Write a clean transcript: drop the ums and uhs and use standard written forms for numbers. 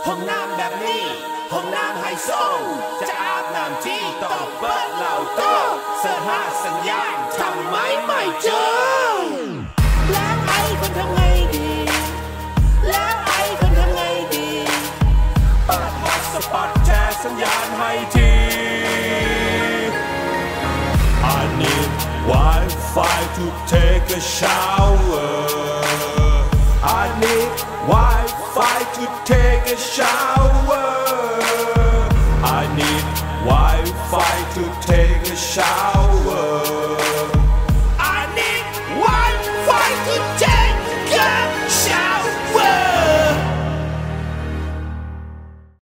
ห้องน้ำแบบนี้ห้องน้ำไฮโซจะอาบน้ำที่ต้องเปิดเราก็เสิร์ชหาสัญญาณทำไมไม่เจอแล้วไอ้คนทำไงดีแล้วไอ้คนทำไงดีเปิดฮอตสปอตแชร์สัญญาณให้ที I need Wi-Fi to take a shower I need Wi-Fi to take a shower I need Wi-Fi to take a shower